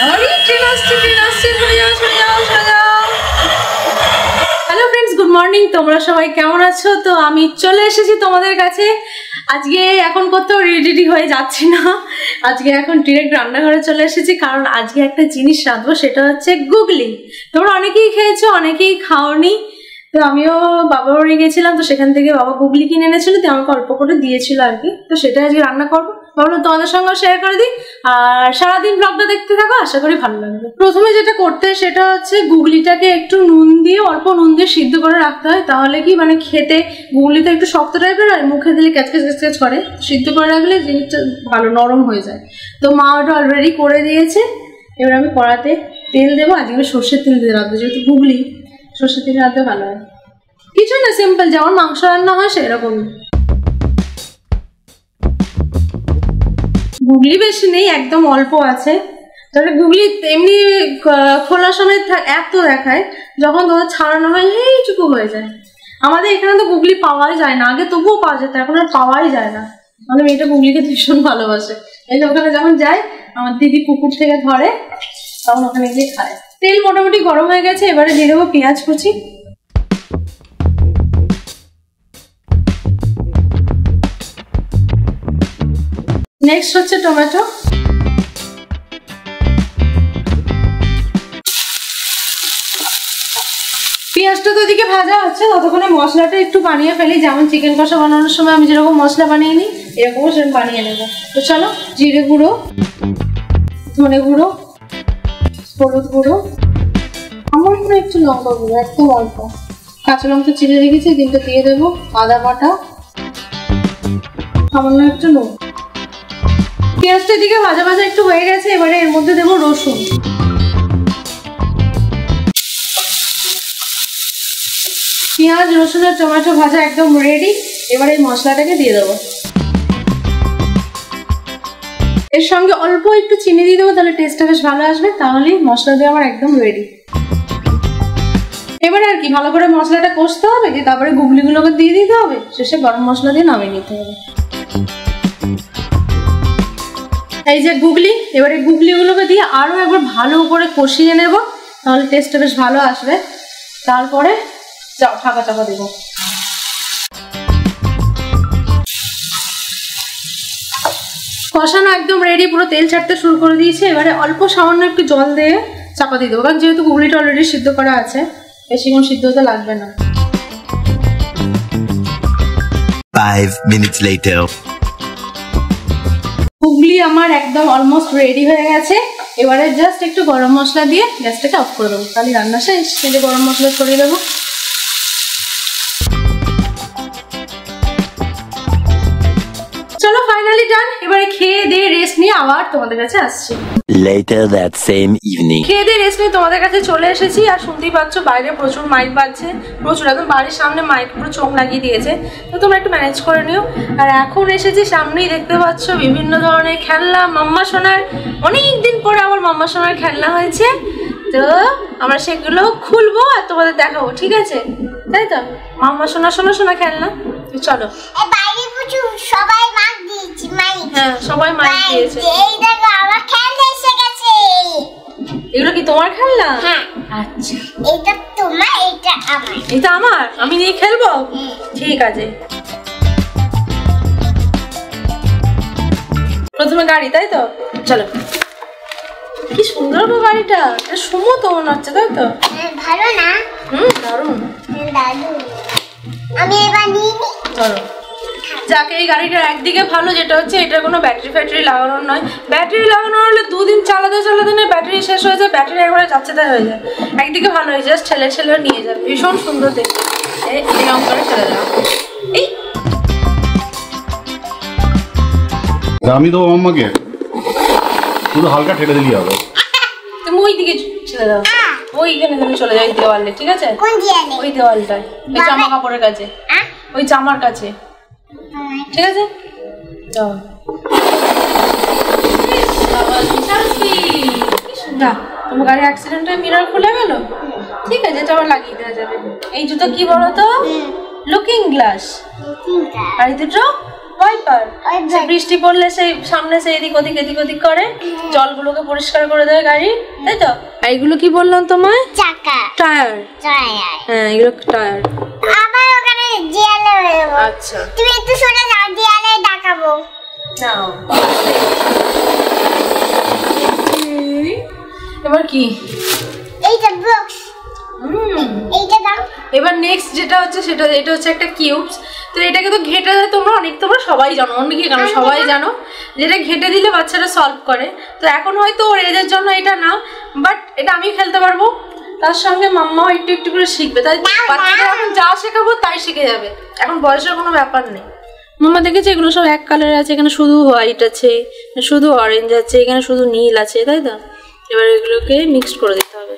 আরে ট্রেন আসছে সরে যাও। Hello friends, good morning. তোমরা সবাই কেমন আছো? তো আমি চলে এসেছি তোমাদের কাছে। আজকে এখন কোথাও রেডি হয়ে যাচ্ছি না, আজকে এখন ডিরেক্ট রান্নাঘরে চলে এসেছি, কারণ আজকে একটা জিনিস রাঁধবো, সেটা হচ্ছে গুগলি। তোমরা অনেকেই খেয়েছো, অনেকেই খাওনি। তো আমিও বাবার বাড়ি গেছিলাম, তো সেখান থেকে বাবা গুগলি কিনে এনেছিল, তো আমাকে অল্প করে দিয়েছিল আর কি। তো সেটা আজকে রান্না করবো, ভাবলাম তোমাদের সঙ্গে শেয়ার করে দিই। আর সারাদিন ব্লগটা দেখতে থাকো, আশা করি ভালো লাগবে। প্রথমে যেটা করতে হয় সেটা হচ্ছে গুগলিটাকে একটু নুন দিয়ে, অল্প নুন দিয়ে সিদ্ধ করে রাখতে হয়, তাহলে কি মানে খেতে গুগলিটা একটু শক্ত টাইপের হয়, মুখে দিলে ক্যাচক্যাচ করে। সিদ্ধ করে রাখলে জিনিসটা ভালো নরম হয়ে যায়। তো মা ওটা অলরেডি করে দিয়েছে। এবার আমি কড়াতে তেল দেবো, আজকে আমি সর্ষের তেল দিয়ে রাখবো, যেহেতু গুগলি সর্ষের তেল রাখতে ভালো হয়। কিছু না, সিম্পল যেমন মাংস রান্না হয় সেরকমই। গুগলি বেশি নেই, একদম অল্প আছে। তাহলে গুগলি এমনি খোলার সময় এত দেখায়, যখন তোমার ছাড়ানো হয় এইটুকু হয়ে যায়। আমাদের এখানে তো গুগলি পাওয়াই যায় না, আগে তবুও পাওয়া যেত, এখন আর পাওয়াই যায় না। আমাদের মেয়েটা গুগলিকে ভীষণ ভালোবাসে। এই যে ওখানে যখন যাই, আমার দিদি পুকুর থেকে ধরে, তখন ওখানে গিয়ে খায়। তেল মোটামুটি গরম হয়ে গেছে, এবারে দিয়ে দেবো পেঁয়াজ কুচি। নেক্সট হচ্ছে টমেটো। পেঁয়াজটা তো ওদিকে ভাজা হচ্ছে, ততক্ষণে মশলাটা একটু বানিয়ে ফেলি। যেমন চিকেন কষা বানানোর সময় আমি যেরকম মশলা বানিয়ে নিই, এরকমও সেরকম বানিয়ে নেবো। তো চলো, জিরে গুঁড়ো, ধনে গুঁড়ো, হলুদ গুঁড়ো, আমার মনে একটু লঙ্কা গুঁড়ো, একদম অল্প, কাঁচা লঙ্কা চিড়ে রেখেছি, কিন্তু দিয়ে দেবো আদা বাটা, সামান্য একটু নুন। পেঁয়াজটা দিকে ভাজা ভাজা একটু হয়ে গেছে, এবারে এর মধ্যে দেবো রসুন। পেঁয়াজ, রসুন আর টমেটো ভাজা একদম রেডি। এবারে এই মশলাটাকে দিয়ে দেবো। এর সঙ্গে অল্প একটু চিনি দিয়ে দেবো, তাহলে টেস্টটা বেশ ভালো আসবে। তাহলেই মশলা দিয়ে আমার একদম রেডি। এবারে আর কি, ভালো করে মশলাটা কষতে হবে, দিয়ে তারপরে গুগলিগুলোকে দিয়ে দিতে হবে, শেষে গরম মশলা দিয়ে নামিয়ে নিতে হবে। এই যে গুগলি, এবারে গুগলিগুলোকে দিয়ে আরো একবার ভালো করে কষিয়ে নেব, তাহলে টেস্টটা বেশ ভালো আসবে। তারপরে ঢাকা চাপা দেবো। কষানো একদম রেডি, পুরো তেল ছাড়তে শুরু করে দিয়েছে। এবারে অল্প সামান্য একটু জল দিয়ে চাপা দিয়ে দেবো, কারণ যেহেতু গুগলিটা অলরেডি সিদ্ধ করা আছে, বেশিক্ষণ সিদ্ধ হতে লাগবে না। 5 minutes later. গুগলি আমার একদম অলমোস্ট রেডি হয়ে গেছে। এবারে জাস্ট একটু গরম মশলা দিয়ে গ্যাসটাকে অফ করে দেবো, তাহলে রান্না শেষ। এই যে গরম মশলা ছড়িয়ে দেবো। চলো, ফাইনালি ডান। এবারে খেয়ে দিয়ে রেস্ট নিয়ে আবার তোমাদের কাছে আসছি। Later that same evening. খেয়ে দিয়ে রেস্ট নিয়ে তোমাদের কাছে চলে এসেছি। আর শুনতেই পাচ্ছ বাইরে প্রচুর মাইক বাজছে, প্রচুর, একদম বাড়ির সামনে মাইক পুরো চোখ লাগিয়ে দিয়েছে। তো তোমরা একটু ম্যানেজ করে নিও। আর এখন এসেছি, সামনেই দেখতে পাচ্ছ বিভিন্ন ধরনের খেলনা। মাম্মা সোনার অনেকদিন পরে আমার মাম্মা সোনার খেলনা হয়েছে, তো আমরা সেগুলো খুলবো আর তোমাদের দেখাবো, ঠিক আছে? তাই তো, মাম্মা সোনা সোনা সোনা খেলনা। চলো, বাইরে প্রচুর সবাই মাইক দিয়েছে, মাইক। হ্যাঁ, সবাই মাইক দিয়েছে। এই দেখো আমার খেলনা এসে গেছে। এগুলো কি তোমার খেলনা? হ্যাঁ। আচ্ছা, এটা তোমার, এটা আমার। এটা আমার, আমি নিয়ে খেলবো? ঠিক আছে। প্রথমে গাড়ি, তাই তো? চলো। কি সুন্দর গো গাড়িটা, এটা সুমো তো মনে হচ্ছে, তাই তো? ভালো না? দারুণ। দাদু, আমি এবার নিয়ে নি। চলো। যাকে এই গাড়িটার একদিকে ভালো, যেটা হচ্ছে এটা কোনো ব্যাটারি ফ্যাটারি লাগানোর নয়। ব্যাটারি লাগানো হলে 2 দিন চালাতে না ব্যাটারি শেষ হয়ে যায়, ব্যাটারি একবারে যাচ্ছে তাই হয়ে যায়। একদিকে ভালো হয়ে জাস্ট ঠেলে নিয়ে যাবে, ভীষণ সুন্দর দেখতে। এরকম করে ঠেলে দেওয়া। এই আমি তো মাম্মাকে শুধু হালকা ঠেলে দিলেই হবে। তুমি ওই দিকে ছেড়ে দাও, ওইখানে তুমি চলে যাও, দেওয়ালে, ঠিক আছে? কোন দেয়ালে? ওই দেওয়ালটায়, ওই জামা কাপড়ের কাছে, ওই জামার কাছে, ঠিক আছে? যাও। তোমার গাড়ি অ্যাক্সিডেন্ট হয়ে মিরর খুলে গেল, ঠিক আছে, এটা আবার লাগিয়ে দেওয়া যাবে। এই জুতো কি বলো তো? Looking glass. আর এই দুটো ওয়াইপার বৃষ্টি পড়লে সেই সামনে সেই এদিক ওদিক করে জলগুলোকে পরিষ্কার করে দেয় গাড়ি, তাই তো? এইগুলো কি বললাম তোমায়? চাকা টায়ার। হ্যাঁ এগুলো টায়ার। আবার ওখানে জিয়ালে বেরোবো। আচ্ছা তুমি একটু সরে যাও, জিয়ালে দেখাবো। নাও এবার কি? এইটা বক্স, এইটা দাও। এবার নেক্সট যেটা হচ্ছে সেটা, এটা হচ্ছে একটা কিউবস। তো এটাকে তো ঘেটে দেয়, তোমরা সবাই জানো, অনেকে কেন সবাই জানো, যেটা ঘেটে দিলে বাচ্চারা সলভ করে। তো এখন হয়তো ওর এদের জন্য এটা না, বাট এটা আমি খেলতে পারবো, তার সঙ্গে মাম্মাও একটু একটু করে শিখবে। তাই বাচ্চারা এখন যা শেখাবো তাই শিখে যাবে, এখন বয়সের কোনো ব্যাপার নেই। মাম্মা দেখেছে এগুলো সব এক কালার আছে, এখানে শুধু হোয়াইট আছে, শুধু অরেঞ্জ আছে, এখানে শুধু নীল আছে, তাই তো? এবার এগুলোকে মিক্সড করে দিতে হবে।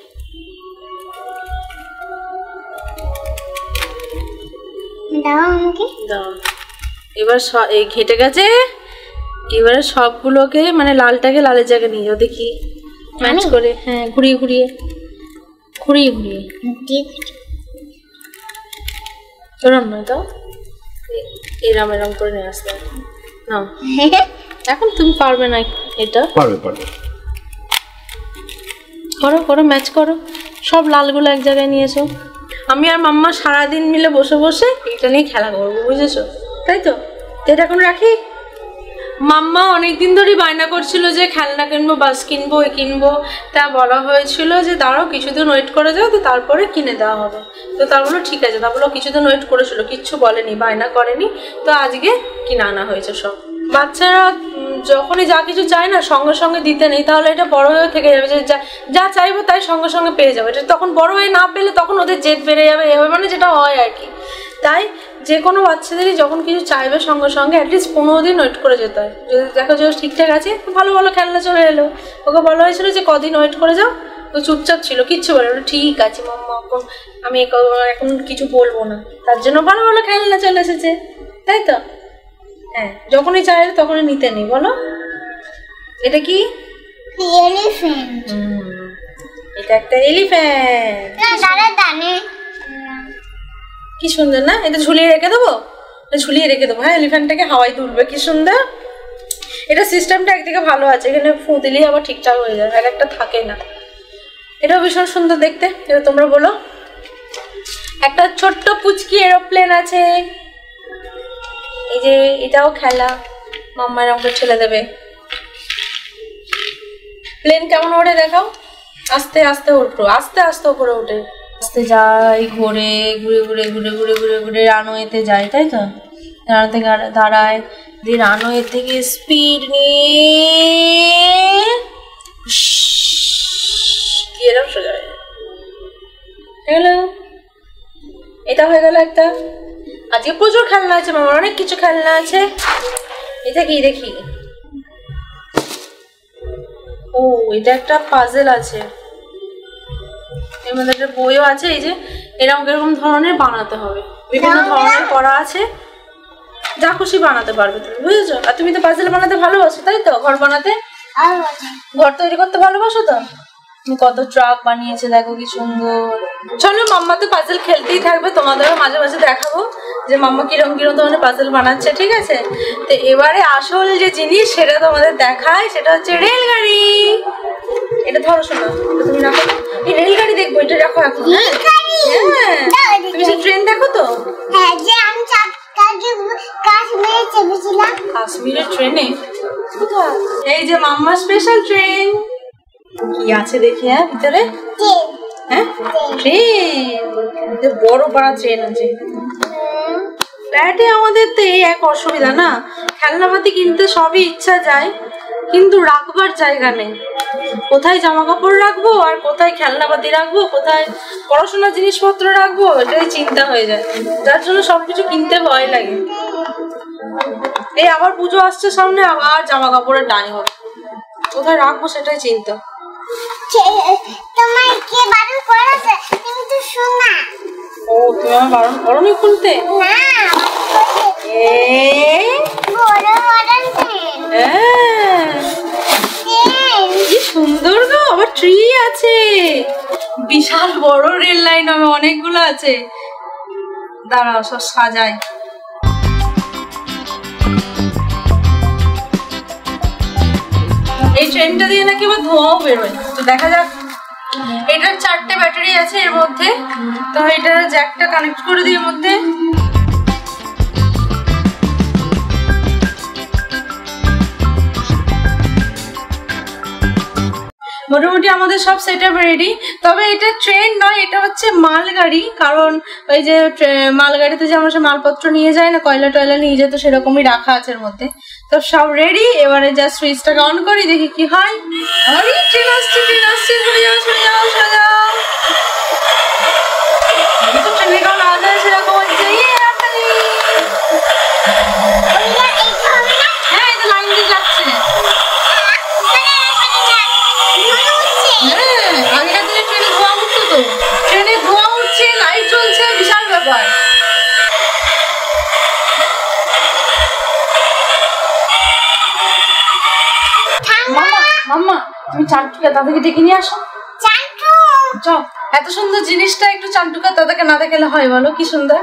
দাও আমাকে। দাও। এবার এই ঘেটে গেছে, এবারে সবগুলোকে মানে লালটাকে লালের জায়গায় নিয়ে যাও, দেখি ম্যাচ করে। হ্যাঁ ঘুরিয়ে ঘুরিয়ে এরম নয় তো, এরম করে নিয়ে আসতে হবে। না এখন তুমি পারবে না এটা, পারবে করো ম্যাচ করো, সব লালগুলো এক জায়গায় নিয়েছো। আমি আর মাম্মা সারাদিন মিলে বসে বসে এটা নিয়ে খেলা করবো, বুঝেছো? তাই তো? এটা এখন রাখি। মাম্মা অনেকদিন ধরেই বায়না করছিল যে খেলনা কিনবো, বাস কিনবো, কিনবো। তা বলা হয়েছিল যে দাঁড়াও কিছুদিন ওয়েট করে যাও, তো তারপরে কিনে দেওয়া হবে। তো তার বললো ঠিক আছে, তা বললো কিছুদিন ওয়েট করেছিল, কিচ্ছু বলেনি, বায়না করেনি। তো আজকে কিনে আনা হয়েছে সব। বাচ্চারা যখনই যা কিছু চায় না সঙ্গে সঙ্গে দিতে নেই, তাহলে এটা বড় হয়ে থেকে যাবে যে যা চাইবো তাই সঙ্গে সঙ্গে পেয়ে যাবে। এটা তখন বড় হয়ে না পেলে তখন ওদের জেদ বেড়ে যাবে, এভাবে মানে যেটা হয় আর কি। তাই যে কোনো বাচ্চাদেরই যখন কিছু চাইবে সঙ্গে সঙ্গে অ্যাটলিস্ট 15 দিন ওয়েট করে যেতে হয়। যদি দেখো যে ঠিকঠাক আছে, ভালো ভালো খেলনা চলে এলো, ওকে বলা হয়েছিল যে কদিন ওয়েট করে যাও, তো চুপচাপ ছিল, কিচ্ছু বলে না, ঠিক আছে মাম্মা আমি এখন কিছু বলবো না। তার জন্য ভালো ভালো খেলনা চলে এসেছে, তাই তো? হ্যাঁ যখনই চাইলে তখনই নিতে নেই। বলো এটা কি? এলিফ্যান্ট। এটা একটা এলিফ্যান্ট। কি সুন্দর না? এটা ঝুলিয়ে রেখে দেবো, হ্যাঁ এলিফ্যান্টটাকে হাওয়ায় তুলবে, কি সুন্দর। এটা সিস্টেমটা একদিকে ভালো আছে, এখানে ফু দিলেই আবার ঠিকঠাক হয়ে যায়, আর একটা থাকে না। এটাও ভীষণ সুন্দর দেখতে। এবার তোমরা বলো। একটা ছোট্ট পুচকি এরোপ্লেন আছে, এই যে এটাও খেলা, মাম্মা এরকম করে ছেড়ে দেবে। প্লেন কেমন ওঠে দেখাও, আস্তে আস্তে উঠো, আস্তে আস্তে উপরে ওঠে, আস্তে যায়, ঘুরে ঘুরে রানওয়েতে যায়, তাই তো? রানওয়েতে দাঁড়ায়, দিয়ে রানওয়ে থেকে স্পিড নিয়ে এরকম সোজা হয়ে যায়। হ্যালো, এটা হয়ে গেল একটা। আজকে প্রচুর খেলনা আছে, মামার অনেক কিছু খেলনা আছে। এটা কি দেখি? ও এটা একটা পাজেল আছে, এর মধ্যে একটা বইও আছে। এই যে এরকম ধরনের বানাতে হবে, বিভিন্ন ধরনের করা আছে, যা খুশি বানাতে পারবে তুমি, বুঝেছো? আর তুমি তো পাজেল বানাতে ভালোবাসো, তাই তো? ঘর বানাতে, ঘর তৈরি করতে ভালোবাসো তো? কত ট্রাক বানিয়েছে দেখো, কি সুন্দর। চলো মাম্মা তো পাজেল খেলতেই থাকবে, তোমাদেরও মাঝে মাঝে দেখাবো যে মাম্মা কিরকম ধরনের পাজেল বানাচ্ছে, ঠিক আছে? তো এবারে আসল যে জিনিস সেটা তোমাদের দেখায়, সেটা হচ্ছে রেলগাড়ি। এটা ধরো, শোনো তুমি রাখো, এই রেলগাড়ি দেখবো, এটা রাখো এখন। হ্যাঁ তুমি যে ট্রেন দেখো তো? হ্যাঁ, যে আমি কাশ্মীরে চেপেছিলাম। কাশ্মীরের ট্রেনে? এই যে মাম্মা স্পেশাল ট্রেন, কি আছে দেখি। হ্যাঁ ভিতরে হ্যাঁ ট্রেন, বড় পাড়া ট্রেন আছে। ফ্ল্যাটে আমাদের তো এই এক অসুবিধা না, খেলনাপাতি কিনতে সবই ইচ্ছা যায়, কিন্তু রাখবার জায়গা নেই। কোথায় জামা কাপড় রাখবো, আর কোথায় খেলনাপাতি রাখবো, কোথায় পড়াশোনার জিনিসপত্র রাখবো, এটাই চিন্তা হয়ে যায়, যার জন্য সবকিছু কিনতে ভয় লাগে। এই আবার পুজো আসছে সামনে, আবার জামা কাপড়ের ডাই হবে, কোথায় রাখবো সেটাই চিন্তা। তোমার কে বারণ করেছে? তুমি তো শোনা। ও তুমি আমার বারণ করোনি খুলতে? না, কি সুন্দর গো, আবার ট্রি আছে, বিশাল বড় রেল লাইন হবে, অনেকগুলো আছে। দাঁড়াও সব সাজাই। এই ট্রেনটা দিয়ে নাকি আবার ধোঁয়াও বেরোয়, তো দেখা যাক। এটার 4টে ব্যাটারি আছে এর মধ্যে, তো এটা জ্যাকটা কানেক্ট করে দিই এর মধ্যে। মোটামুটি আমাদের সব সেটআপ রেডি। তবে এটা ট্রেন নয়, এটা হচ্ছে মালগাড়ি, কারণ ওই যে মালগাড়িতে যে আমরা মালপত্র নিয়ে যাই না, কয়লা টয়লা নিয়ে যেত, সেরকমই রাখা আছে এর মধ্যে। তো সব রেডি, এবারে যা সুইচটাকে অন করি, দেখি কি হয়। আরে ট্রেন আসছে, ট্রেন আসছে, সরে যাও সরে যাও সরে যাও। তো ট্রেনে কেমন আওয়াজ হয় সেরকম হচ্ছে। হ্যাঁ, এটা লাইন দিয়ে যাচ্ছে। আগেকার দিনে ট্রেনে ধোঁয়া উঠতো, তো ট্রেনে ধোঁয়া উঠছে, লাইট জ্বলছে, বিশাল ব্যাপার। মাম্মা তুমি চান্টুকে দাদাকে ডেকে নিয়ে আসো। চল, এত সুন্দর জিনিসটা একটু চান্টুকে দাদাকে না দেখালে হয় বলো? কি সুন্দর।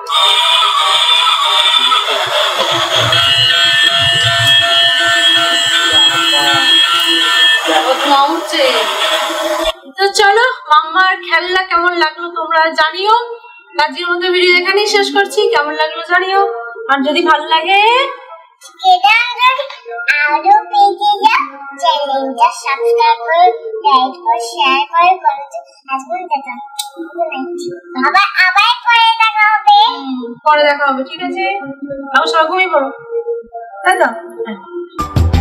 তো চলো, মাম্মার খেলনা কেমন লাগলো তোমরা জানিও। আজকের মতো ভিডিও এখানেই শেষ করছি। কেমন লাগলো জানিও, আর যদি ভালো লাগে আরো পেজে যা, চ্যানেলটা সাবস্ক্রাইব করে, লাইক করে, শেয়ার করে, কমেন্ট আবার পরে দেখা হবে। ঠিক আছে, আবার সবাই ঘুমিয়ে পড়ো, তাই তো? হ্যাঁ।